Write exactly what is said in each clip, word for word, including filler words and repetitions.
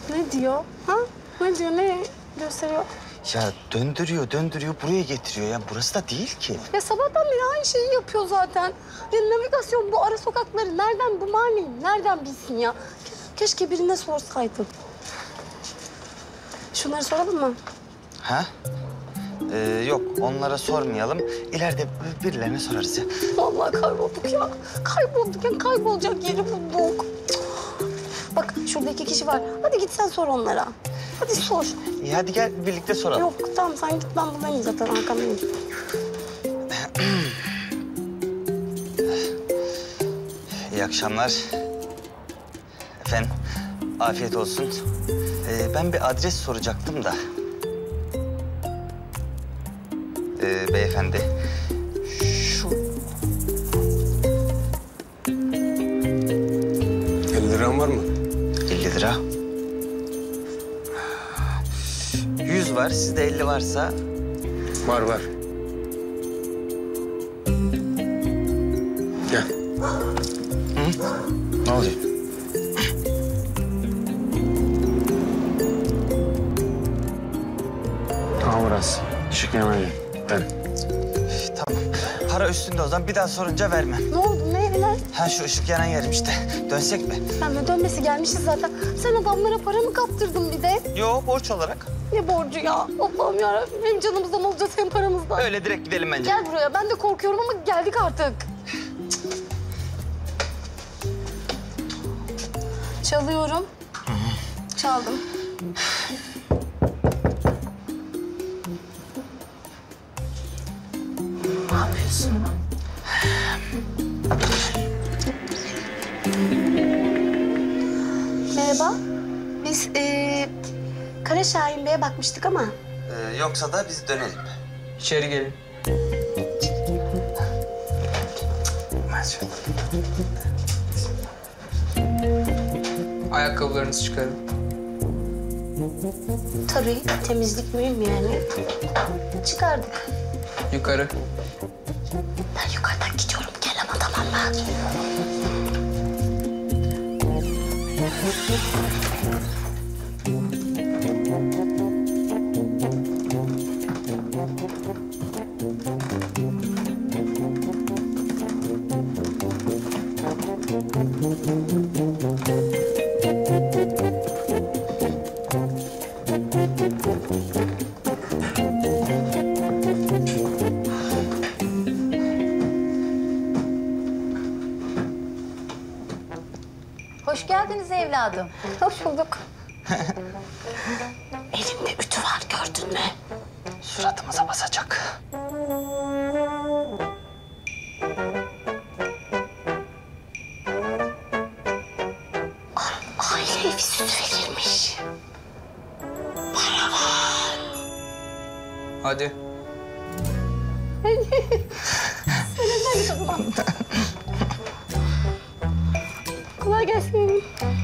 Ne diyor? Ha? Ne diyor? Ne gösteriyor? Ya döndürüyor, döndürüyor, buraya getiriyor. Ya burası da değil ki. Ya sabahtan beri aynı şeyi yapıyor zaten. Ya navigasyon bu ara sokakları nereden, bu mahalleyi nereden bilsin ya? Keşke birine sorsaydık. Şunları soralım mı? Ha? Ee, yok, onlara sormayalım. İleride birilerine sorarız ya. Vallahi kaybolduk ya. Kaybolduk ya, kaybolacak yeri bulduk. Bak şurada iki kişi var. Hadi git sen sor onlara. Hadi sor. İyi hadi gel birlikte soralım. Yok tamam sen git, ben buradayım zaten arkamdayım. İyi akşamlar. Efendim, afiyet olsun. Ee, ben bir adres soracaktım da. Ee, beyefendi, şu... elli liram var mı? elli lira. yüz var, sizde elli varsa... Var var. Gel. Hı? Ne oluyor? Tamam burası. Işık yemeği. Ben. Tamam. Para üstünde o zaman bir daha sorunca vermem. Ne oldu? Ne? Ne? Ha şu ışık yanan yerim işte. Dönsek mi? Ben de dönmesi gelmişiz zaten. Sen adamlara para mı kaptırdın bir de? Yo, borç olarak. Ne borcu ya? Allah'ım yarabbim. Hem canımızdan olacağız hem paramızdan. Öyle direkt gidelim bence. Gel buraya. Ben de korkuyorum ama geldik artık. Çalıyorum. Çaldım. Ne yapıyorsun? Merhaba. Biz ee, Kara Şahin Bey'e bakmıştık ama. Ee, yoksa da biz dönelim. İçeri gelin. Ayakkabılarınızı çıkarın. Tabii temizlik mühim yani. Çıkardık. Yukarı. Ben yukarıdan gidiyorum. Gel ama tamam mı? Hoş geldiniz evladım. Hoş bulduk. Elimde ütü var gördün mü? Suratımıza basacak. Aile evi süt verirmiş. Para var. Hadi. Sen git o zaman. Kolay gelsin.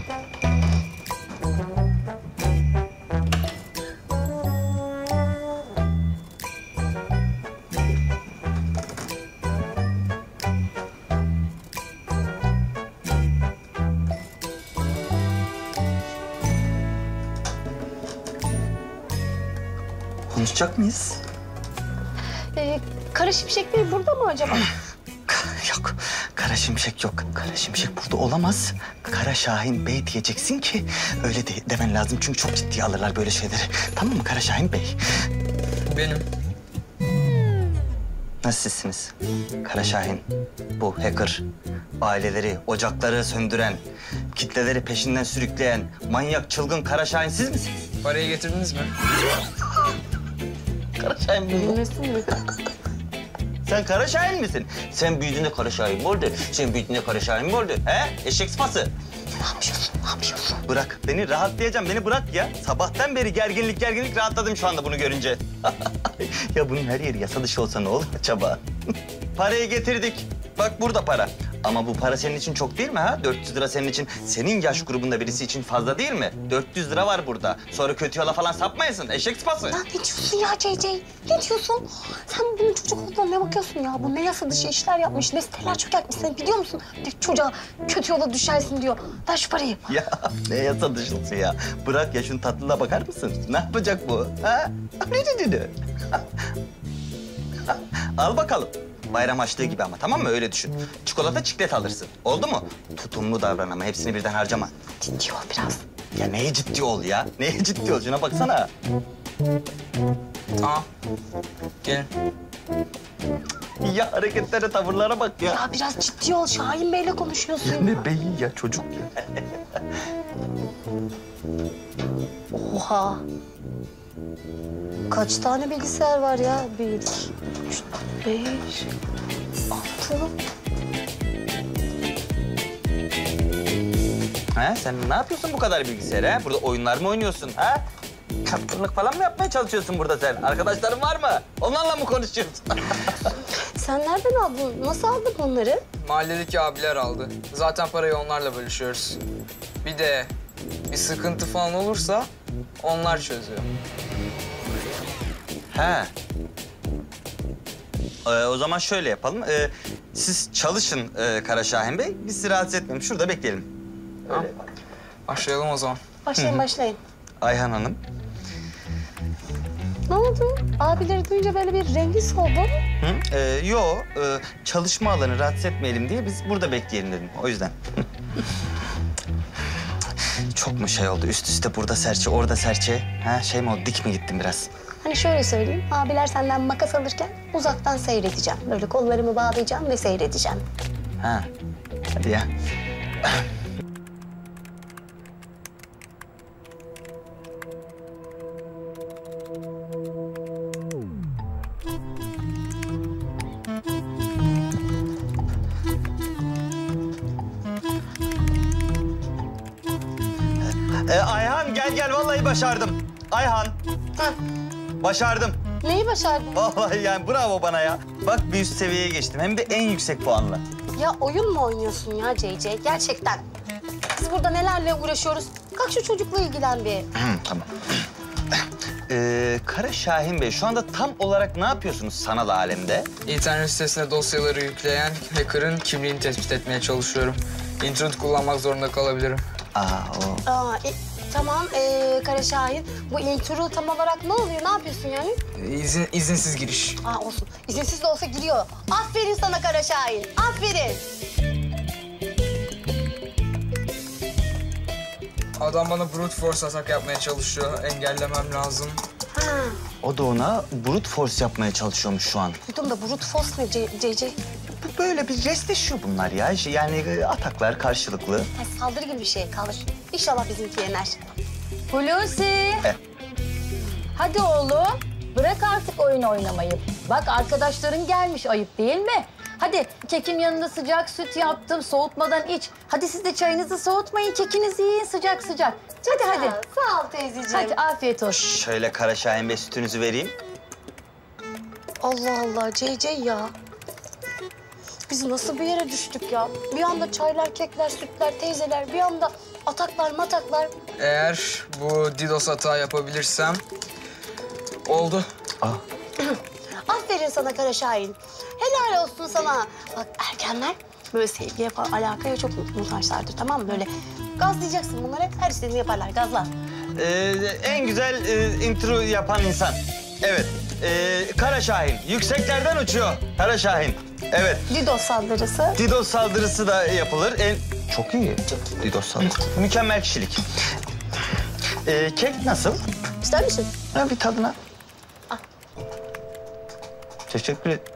Konuşacak mıyız? Ee, Kara Şimşek Bey burada mı acaba? Yok, Kara Şimşek yok. Kara Şimşek burada olamaz. Kara Şahin Bey diyeceksin ki öyle de demen lazım. Çünkü çok ciddiye alırlar böyle şeyleri. Tamam mı Kara Şahin Bey? Benim. Nasıl sizsiniz? Kara Şahin, bu hacker, aileleri, ocakları söndüren, kitleleri peşinden sürükleyen, manyak, çılgın Kara Şahin siz misiniz? Parayı getirdiniz mi? Kara Şahin bu. Bilmesin mi? Sen Kara Şahin misin? Sen büyüdüğünde Kara Şahin mi oldu? Sen büyüdüğünde Kara Şahin mi oldu? He? Eşek sıpası. Ne yapıyorsun? Ne yapıyorsun? Bırak, beni rahatlayacağım. Beni bırak ya. Sabahtan beri gerginlik gerginlik rahatladım şu anda bunu görünce. Ya bunun her yeri yasa dışı olsa ne olur acaba? Parayı getirdik. Bak burada para. Ama bu para senin için çok değil mi ha? dört yüz lira senin için, senin yaş grubunda birisi için fazla değil mi? dört yüz lira var burada. Sonra kötü yola falan sapmayasın. Eşek sıpası. Ya ne diyorsun ya C C? Ne diyorsun? Sen bunun çocuk olduğuna ne bakıyorsun ya? Bu ne yasa dışı işler yapmış, ne siteler çökertmiş. Sen biliyor musun? Bir çocuğa kötü yola düşersin diyor. Ver şu parayı. Ya ne yasa dışısı ya? Bırak ya, şunun tatlılığına bakar mısın? Ne yapacak bu? Ha? Ne dedi? Al bakalım. Bayram açlığı gibi ama, tamam mı? Öyle düşün. Çikolata, çiklet alırsın. Oldu mu? Tutumlu davran ama hepsini birden harcama. Ciddi ol biraz. Ya neye ciddi ol ya? Neye ciddi ol? Şuna baksana. Tamam. Gelin. Ya hareketlere, tavırlara bak ya. Ya biraz ciddi ol. Şahin Bey'le konuşuyorsun. Ne beyi ya, çocuk ya. Oha. Kaç tane bilgisayar var ya? Bir, üç, beş, altı. Ha, sen ne yapıyorsun bu kadar bilgisayar ha? Burada oyunlar mı oynuyorsun ha? Kaptırlık falan mı yapmaya çalışıyorsun burada sen? Arkadaşların var mı? Onlarla mı konuşuyorsun? Sen nereden aldın? Nasıl aldın onları? Mahalledeki abiler aldı. Zaten parayı onlarla bölüşüyoruz. Bir de bir sıkıntı falan olursa onlar çözüyor. Ha. Ee, o zaman şöyle yapalım. Ee, siz çalışın e, Kara Şahin Bey. Biz sizi rahatsız etmeyelim. Şurada bekleyelim. Tamam. Başlayalım o zaman. Başlayın, başlayın. Ayhan Hanım. Ne oldu? Abileri duyunca böyle bir rengi soldu. Hı? Ee, yo, e, çalışma alanı rahatsız etmeyelim diye biz burada bekleyelim dedim. O yüzden. Çok mu şey oldu? Üst üste burada serçe, orada serçe. Ha, şey mi oldu? Dik mi gittim biraz? Hani şöyle söyleyeyim, abiler senden makas alırken uzaktan seyredeceğim. Böyle kollarımı bağlayacağım ve seyredeceğim. Ha. Hadi ya. Ee, Ayhan gel gel, vallahi başardım. Ayhan, Ha, başardım. neyi başardın? Vallahi yani bravo bana ya. Bak bir üst seviyeye geçtim, hem de en yüksek puanla. Ya oyun mu oynuyorsun ya C C? Gerçekten. Biz burada nelerle uğraşıyoruz? Kalk şu çocukla ilgilen bir. Hı, tamam. Ee, Kara Şahin Bey, şu anda tam olarak ne yapıyorsunuz sanal alemde? İnternet sitesine dosyaları yükleyen hacker'ın kimliğini tespit etmeye çalışıyorum. İnternet kullanmak zorunda kalabilirim. Aa, o. Aa, e, tamam ee, Kara Şahin. Bu intro tam olarak ne oluyor? Ne yapıyorsun yani? İzin, izinsiz giriş. Aa olsun. İzinsiz de olsa giriyor. Aferin sana Kara Şahin. Aferin. Adam bana brute force atak yapmaya çalışıyor. Engellemem lazım. Ha. O da ona brute force yapmaya çalışıyormuş şu an. Duydum da brute force ne C C? Bu böyle bir restleşiyor bunlar ya. Yani e, ataklar karşılıklı. Ha, saldırı gibi bir şey. Kalır. İnşallah bizimki yener. Hulusi. Eh. Hadi oğlum. Bırak artık oyun oynamayı. Bak arkadaşların gelmiş, ayıp değil mi? Hadi kekin yanında sıcak süt yaptım, soğutmadan iç. Hadi siz de çayınızı soğutmayın, kekinizi yiyin sıcak sıcak. Hadi hadi. Ha, sağ ol teyzeciğim. Hadi afiyet olsun. Şöyle Kara Şahin Bey, sütünüzü vereyim. Allah Allah C C ya. Biz nasıl bir yere düştük ya? Bir anda çaylar, kekler, sütler, teyzeler, bir anda ataklar, mataklar. Eğer bu DDoS hata yapabilirsem oldu. Aferin sana Kara Şahin. Helal olsun sana. Bak erkenler böyle sevgiye falan alakaya çok muhtaçlardır, tamam mı? Böyle gazlayacaksın bunları, her istediğini yaparlar, gazla. Ee, en güzel e, intro yapan insan. Evet. Ee, Kara Şahin. Yükseklerden uçuyor. Kara Şahin. Evet. DDoS saldırısı. DDoS saldırısı da yapılır. En... Çok iyi. DDoS saldırısı. Mükemmel kişilik. Ee, kek nasıl? İster misin? Ha, bir tadına. Al. Teşekkür ederim.